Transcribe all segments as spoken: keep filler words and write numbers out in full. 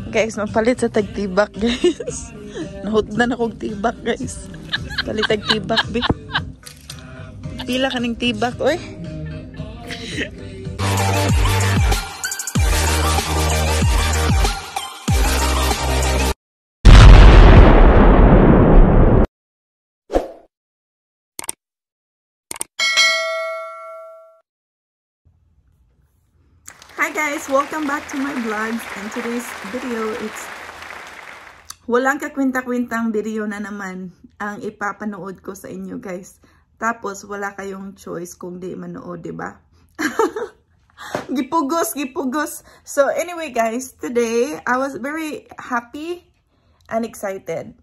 Guys, mapalit sa tagtibak, guys. Nahutdan akong tibak, guys. Palit tagtibak, be. Pila ka ng tibak, oy. Hi guys, welcome back to my vlogs. And today's video, it's walang kakwinta-kwintang video na naman ang ipapanood ko sa inyo guys. Tapos wala kayong choice kung di manood, diba? Gipugos, gipugos. So anyway guys, today I was very happy and excited.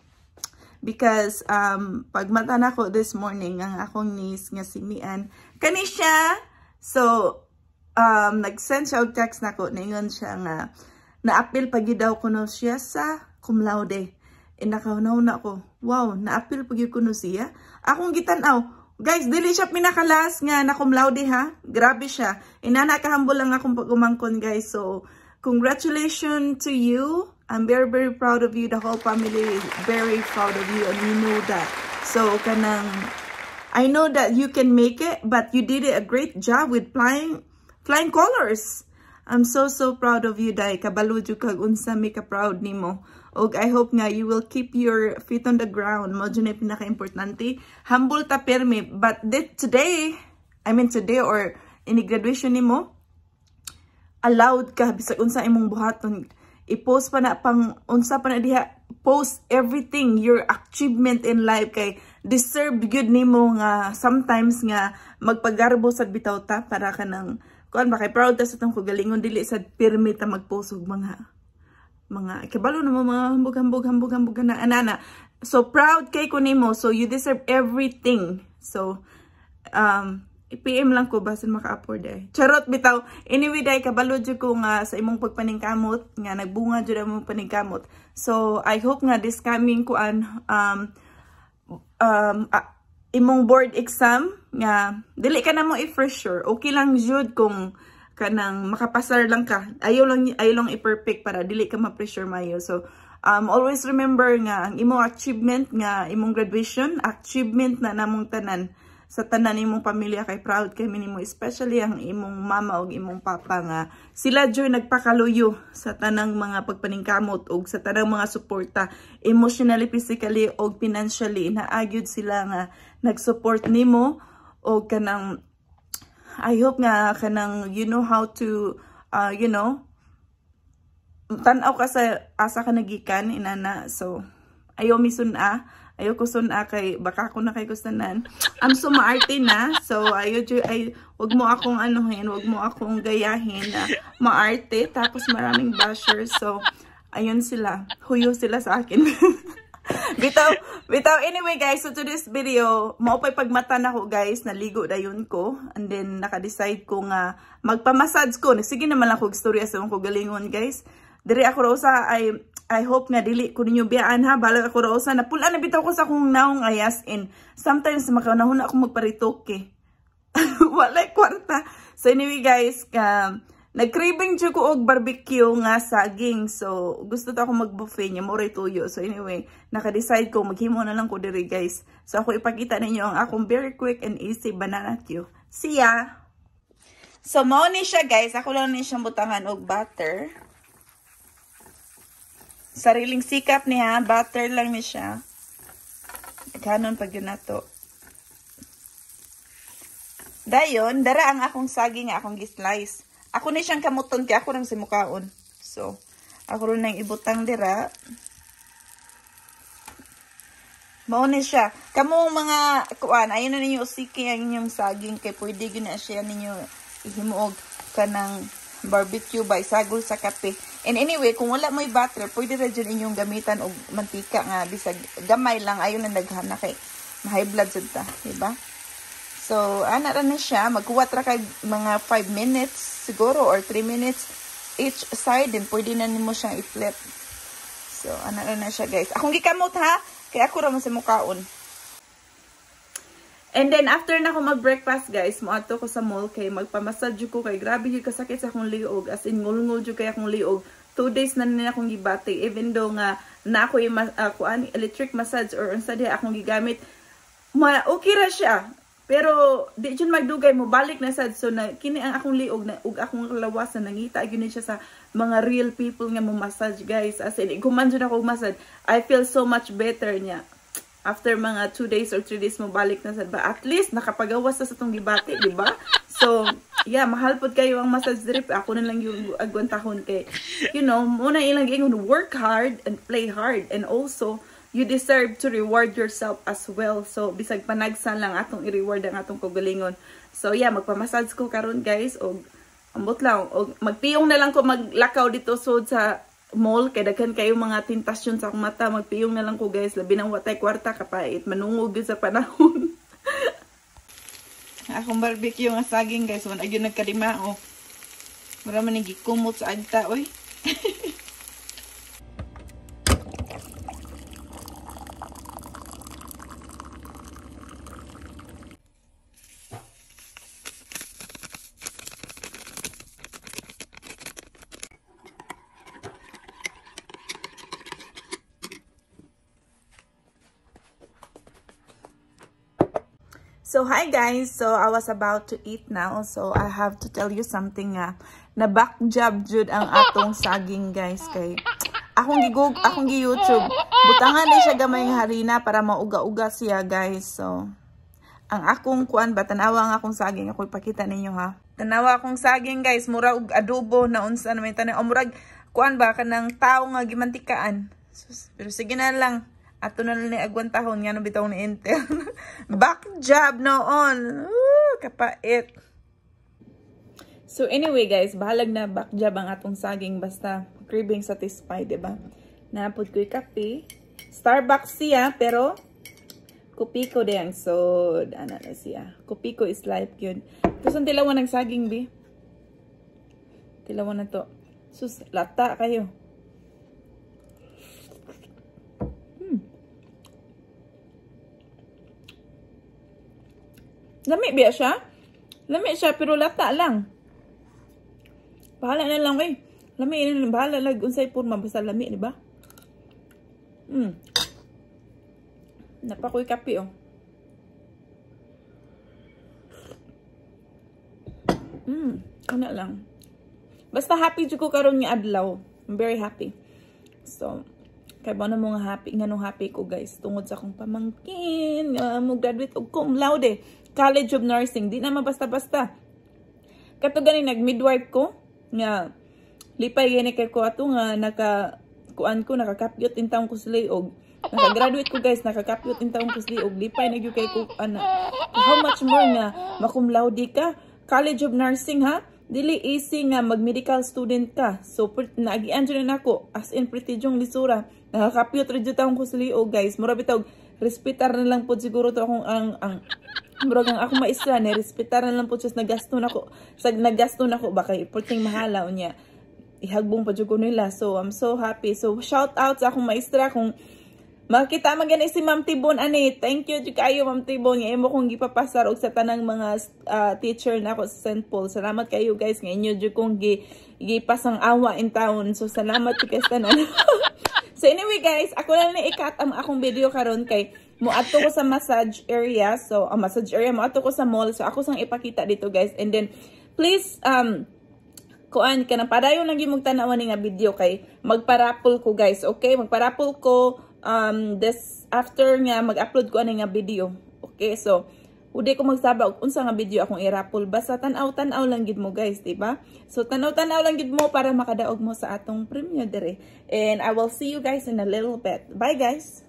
Because um, pagmata na ko this morning, ang akong niece nga si Mian, kani siya. So, Um, nag-send siya og text na ko, naingon siya nga, na-appeal pagi daw kuno siya sa cum laude. E nakaunaw na ko, wow, na-appeal pagi kuno siya. Akong gitanaw, guys, dili siya pinakalas nga na cum laude ha. Grabe siya. Inana kahambol lang akong pagumangkon guys. So, congratulations to you. I'm very, very proud of you. The whole family is very proud of you and you know that. So, kanang, I know that you can make it, but you did a great job with flying Flying colors. I'm so so proud of you, Day. Kabalo jud kag unsa mi ka proud nimo. Og I hope nga you will keep your feet on the ground. Mo jud na pinaka-importante. Humble ta permi. But today, I mean today or in graduation nimo, allowed ka bisag unsa imong buhaton. I-post pa na pang unsa pa na diha. Post everything, your achievement in life kay deserve good nimo nga sometimes nga magpagarbo sa bitaw ta para kanang kuan ba kay proud ta sa tong kagalingon dili sad pirmi ta magpost og mga mga kabalo na mga hambog-hambog hambog-hambog na anana. So proud kay ko nimo, so you deserve everything. So um i-P M lang ko basin maka-afford eh. Charot bitaw. Anyway day kabalo jud ko nga sa imong pagpaningkamot nga nagbunga jud ang imong paningkamot. So I hope nga this coming kuan um um uh, imong board exam nga dili ka na mo i-fresher, okay lang jud kung kanang makapasar lang ka. Ayaw lang ayaw lang i-perfect para dili ka ma-pressure mayo. So um always remember nga ang imong achievement nga imong graduation, achievement na namong tanan sa tanan imong pamilya kay proud kay nimo, especially ang imong mama ug imong papa nga sila jud nagpakaluyo sa tanang mga pagpaningkamot ug sa tanang mga suporta emotionally, physically ug financially. Naagyud sila nga nag-support nimo o kanang I hope nga kanang you know how to uh, you know tan-aw ka sa asa ka nagikan inana. So ayo misuna, ayo ko suna kay baka ako na kay kustanan. I'm so maarte na. So ayo ay wag mo akong anuhin, wag mo akong gayahin na maarte tapos maraming bashers. So ayun sila, huyo sila sa akin. bitaw, bitaw. Anyway guys, so to this video, maupay pagmata na ko guys, naligo dayon ko. And then naka-decide ko nga magpa-massage ko. Sige naman lang ko istorya sa akong galingon guys. Diri ako raw sa I I hope nga dili ko ninyo biyaan ha. Balag ako raw sa napula na bitaw ko sa akong naong ayas in. Sometimes makanahon ako magparitoke. Walay kwarta. So anyway guys, um, nag-craving jud ko og barbecue nga saging. So gusto ta ako mag-buffet nya mo tuyo. So anyway, naka-decide ko maghimo na lang ko diri guys. So ako ipakita ninyo ang akong very quick and easy banana Q. See ya. So mao ni siya guys. Ako lang ni siyang butangan og butter. Sariling sikap niya, butter lang ni siya. Kanon pag yun na to. Dayon, dara ang akong saging nga akong gislice. Ako ni siyang kamuton kaya ako nang simukaon. So, ako rin nang ibutang dira. Mao ni siya. Kamong mga kuan, ayun na ninyo usiki ang inyong saging kay pwede gyud na siya ninyo ihimuog kanang barbecue by sagol sa kape. And anyway, kung wala mo'y butter, pwede rin dyan inyong gamitan o mantika nga, bisag gamay lang, ayaw na naghana kay high blood sa ta, diba? So, ana ra na siya, magkuwat ra kay mga five minutes siguro or three minutes each side, then pwede na nimo siyang i-flip. So, ana ra na siya guys. Akong gikamot ha, kaya ako ra man sa mukaon. And then, after na ako mag-breakfast, guys, moadto ko sa mall kay magpamassage ko kay grabe yung kasakit sa akong liog. As in, ngul-ngul yung kay akong liog. two days na nila akong gibati, even though nga na ako yung uh, kuan electric massage or unsa di akong gigamit, ma okay ra siya. Pero di jud magdugay mo balik na sad, so na kini ang akong liog na ug akong lawasan nangita gyud siya sa mga real people nga mo massage guys. As in guman jud ako massage, I feel so much better niya after mga two days or three days mo balik na sad ba. At least nakapagawas sa tong gibati, di ba? So yeah, mahal pod kayo ang massage drip. Ako na lang yung agwantahon kay, you know, muna ilang ingon, work hard and play hard, and also you deserve to reward yourself as well. So bisag panagsan lang atong i-reward ang atong kagalingon. So yeah, magpamassage ko karon guys, og ambot lang, og magpiyong na lang ko maglakaw dito so sa mall kay daghan kayo mga tintasyon sa akong mata. Magpiyong na lang ko guys, labi nang watay kwarta kapait manungog sa panahon. Akong barbecue nga saging guys, wala gyud nagkadimao. Mura man gikumot sa agta oy. So hi guys, so I was about to eat now, so I have to tell you something nga, na back job jud ang atong saging guys, kay akong gigug, akong gi YouTube, butangan ni siya gamay nga harina para mauga-uga siya guys. So ang akong kuan ba, tanawa ang akong saging, ako ipakita ninyo ha. Tanawa akong saging guys, mura og adobo na unsa na may tanan, o murag kuan ba kanang tao nga gimantikaan. Pero sige na lang. Ato na lang ni agwantahon nga no bitaw ni Intel. Back job noon. Ooh, kapait. So anyway guys, bahalag na back job ang atong saging basta craving satisfied, diba? Napod ko'y kape. Starbucks siya pero Kopiko din. So ano na siya. Kopiko is life yun. Tapos ang tilawan ng saging bi. Tilawan na to. Sus, lata kayo. Lami biya siya. Lami siya pero lata lang. Bahala na lang eh. Lami na lang. Bahala lang. Unsay purma basta lami, di ba? Hmm. Napakoy kape oh. Hmm. Ano lang. Basta happy jud ko karon nga adlaw. I'm very happy. So, kay ba na mo nga happy, nga nung happy ko guys. Tungod sa akong pamangkin. Uh, mo graduate og cum laude. College of Nursing. Di naman basta-basta. Kato ganing nag-midwife ko. Nga, lipay gani kay ko ato nga naka, kuan ko, nakakapyot in taong kusliog. Naka-graduate ko guys, nakakapyot in taong kusliog. Lipay nagyo kay ko, ana. How much more nga, makum laude ka? College of Nursing ha? Dili easy nga mag-medical student ka. So, naagian dyan na ako. As in, pretty jong lisura. Nakakapyot rin dyan taong kusliog guys. Mura bitawag, respetar na lang po siguro to akong ang, ang murag ang ako maistra ni respetar na lang po siya nagasto nako sa nagasto nako ba kay porting mahala unya ihagbong pa jud ko nila. So I'm so happy. So shout out sa akong maistra kung makita man gani si Ma'am Tibon ani. Thank you jud kayo Ma'am Tibon nga imo kong gipapasar og sa tanang mga uh, teacher nako sa Saint Paul. Salamat kayo guys nga inyo jud kong gi gipasang awa in town. So salamat jud kay tanan. So anyway guys, ako na ni ikat ang akong video karon kay muadto ko sa massage area. So, a uh, massage area, muadto ko sa mall. So, ako sang ipakita dito, guys. And then, please, um, kuan ka na, padayon lang yung magtanawan nga video kay magparapol ko, guys. Okay? Magparapol ko, um, this, after nga, mag-upload ko ano nga video. Okay? So, udi ko magsaba, unsa nga video akong irapol. Basta tanaw-tanaw lang gid mo, guys. Diba? So, tanaw-tanaw lang gid mo para makadaog mo sa atong premiere dire. And I will see you guys in a little bit. Bye, guys!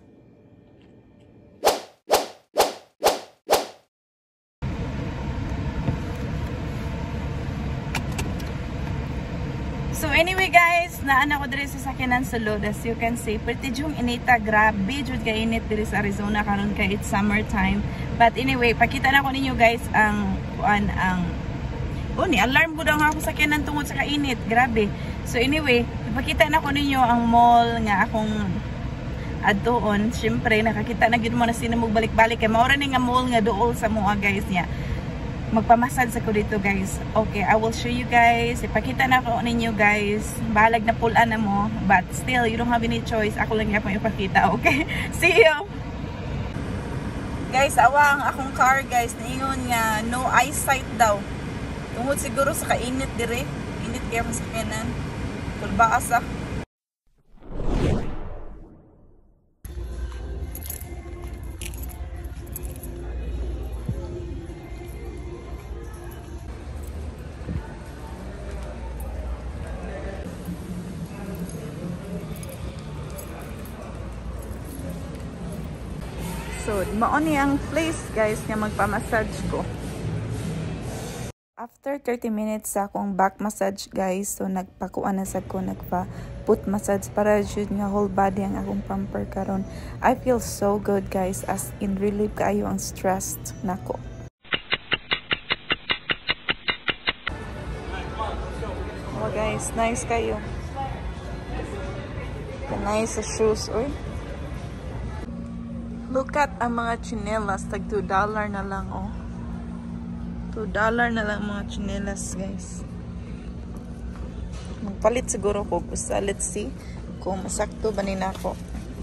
So anyway guys, naana ko diri sa sakyanan sulod. As you can see, pretty jung inita, grabe jud kay init diri sa Arizona karon kay it's summertime. But anyway, pakita na ko ninyo guys ang kuan ang oh ni alarm ko daw ako sa sakyanan tungod sa kainit. Grabe. So anyway, ipakita na ko ninyo ang mall nga akong adtoon. Syempre nakakita na gid mo na sino mo balik-balik kay mao ra ni nga mall nga duol sa moa guys niya. magpamassage ako dito guys. Okay, I will show you guys. Ipakita na ako ninyo guys. Balag na pulaan na mo. But still, you don't have any choice. Ako lang yapang ipakita. Okay? See you! Guys, awa ang akong car guys. Naingon nga, no eyesight daw. Tungod siguro sa kainit dire. Init kaya sa kanan. Tulbaas ah. So, maon ni ang place guys nga magpa-massage ko. After thirty minutes sa akong back massage guys, so nagpakuan na sad ko, nagpa-foot massage para jud nga whole body ang akong pamper karon. I feel so good guys, as in relieve kaayo ang stressed nako. Oh guys, nice kayo. Nice sa shoes, oy. Look at ang mga chinelas, tag two dollar na lang oh. two dollar na lang mga chinelas guys. Magpalit siguro ko gusto. Let's see kung masakto ba nina ako.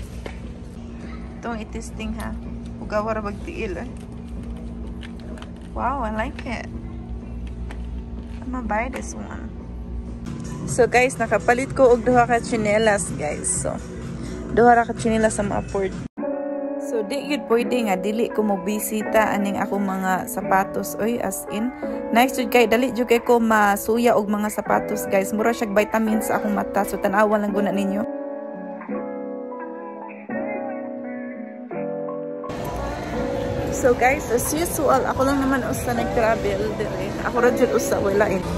Itong itesting ha. Ugawara magtiil eh. Wow, I like it. I'm gonna buy this one. So guys, nakapalit ko og duha ka chinelas guys. So, duha ra ka chinelas sa mga port. So, di yun pwede nga, dili ko mo bisita aning akong mga sapatos. Oy, as in. Nice yun kay, dali yun kay ko masuya og mga sapatos, guys. Mura siya vitamins sa akong mata. So, tanawa lang guna ninyo. So, guys, as usual, ako lang naman usa nag-travel dire. Ako rin dyan usa, wala eh.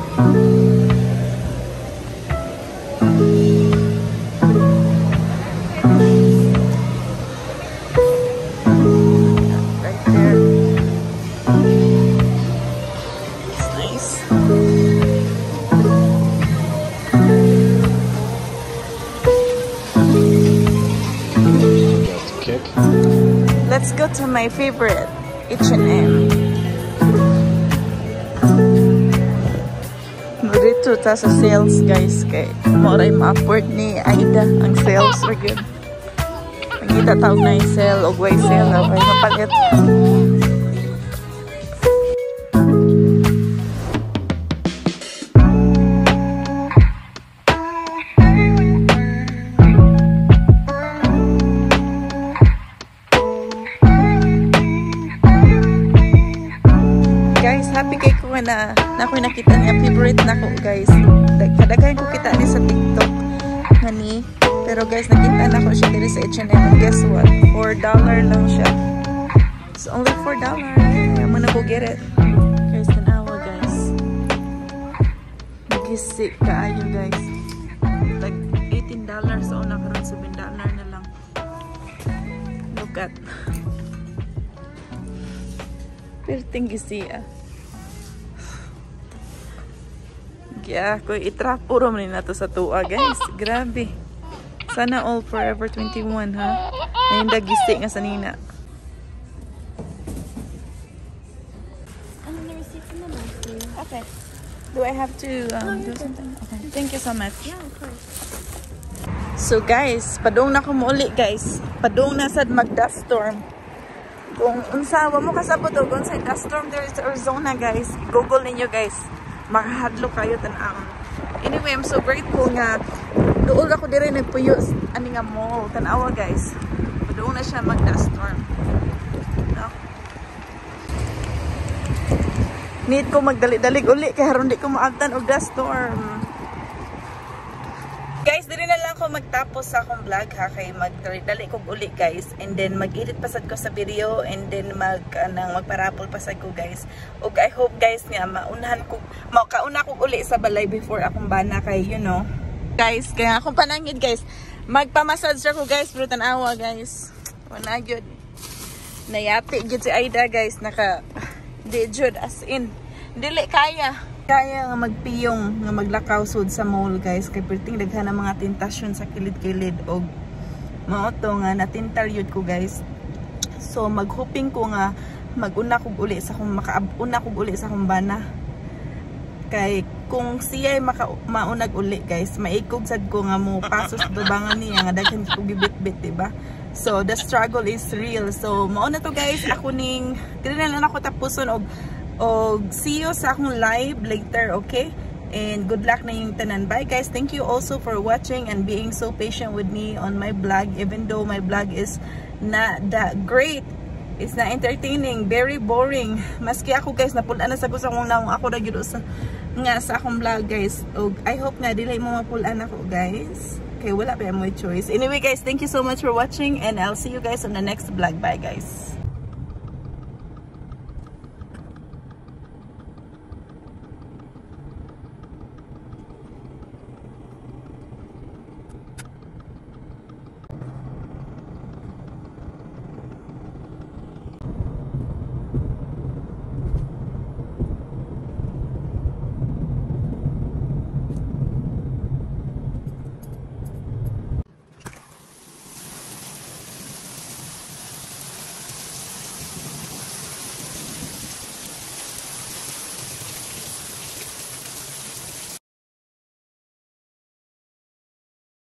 Let's go to my favorite, H and M. Dito ta sa sales guys, kay moray ma-afford ni Aida ang sales or good. Pangita tawag na yung sale o way sale, okay mapalit. Happy kay ko na na ako nakita niya favorite na ko guys. Kadaghan ko kita ni sa TikTok ngani, pero guys nakita na ko siya diri sa H and M. Guess what? four dollar lang siya. It's only four dollar. I'm gonna go get it. Guys, tanawa guys. Gisik kaayo guys. Like eighteen dollars so na karon seven dollar na lang. Look at. Perting gisiya. Yeah, ko itrapo ro man nato sa tuwa guys. Grabe. Sana all forever twenty-one ha. Nainda gisi nga sa nina. I'm gonna receive from the monthly. Okay. Do I have to um, do something? Okay. Thank you so much. Yeah, of course. So guys, padung na ko muuli guys. Padung na sad mag dust storm. Kung unsa wa mo kasabot og unsa dust storm there sa Arizona guys. Google ninyo guys. Makahadlo kayo tan-ang. Anyway, I'm so grateful nga dool ako dire nagpuyo ani nga mall tan-awa guys. Doon na siya mag dust storm. No? Need ko magdali-dalig uli kaya haron di ko maabtan og dust storm. Guys, diri na lang ako magtapos sa akong vlog ha, kay magdali ko uli guys, and then mag-edit pasad ko sa video, and then mag anang magparapol pasad ko guys. Ug I hope guys nga maunahan ko makauna ko uli sa balay before akong bana kay you know. Guys, kaya akong panangid guys, magpa-massage ako guys, pero tanawa guys. Wala gyud. Nayati gyud si Aida guys, naka di jud as in dili kaya. Kaya nga magpiyong nga maglakaw sud sa mall guys, kay perting daghan ang mga tentasyon sa kilid-kilid og mao to nga natintal yun ko guys. So maghoping ko nga maguna kog uli sa akong makauna kog uli sa akong bana. Kay kung siya ay maka, maunag uli guys, maikog sad ko nga mo pasos dubangan niya nga daghan ko gibit-bit, diba? So the struggle is real. So mao na to guys, ako ning dili na lang ako tapuson og og see you sa akong live later, okay? And good luck na yung tanan. Bye guys. Thank you also for watching and being so patient with me on my vlog, even though my vlog is not that great. It's not entertaining, very boring. Maski ako guys, napulaan na sa kusang naong ako na gyud sa nga sa akong vlog guys. Og I hope nga dili mo mapulaan ako guys. Okay, wala pa mo choice. Anyway guys, thank you so much for watching and I'll see you guys on the next vlog. Bye guys.